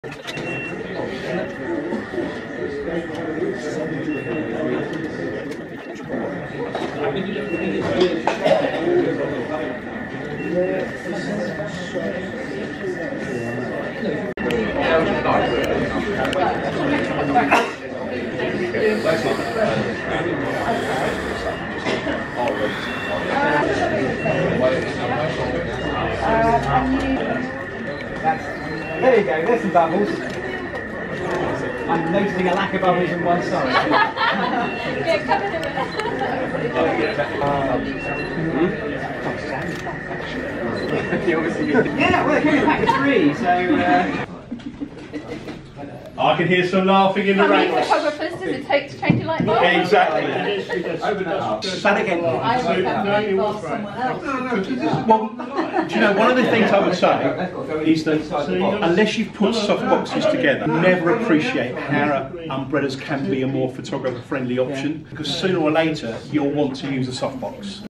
There you go, there's some bubbles. I'm noticing a lack of bubbles on one side. Yeah, come in a minute. Yeah, well, it came in a pack of 3, so... I can hear some laughing in the How many rain. photographers does it take to change a light bulb? Exactly. That again. I would have to ask someone else. Well, do you know, one of the things I would say is that unless you've put soft boxes together, never appreciate how umbrellas can be a more photographer-friendly option, because sooner or later you'll want to use a soft box.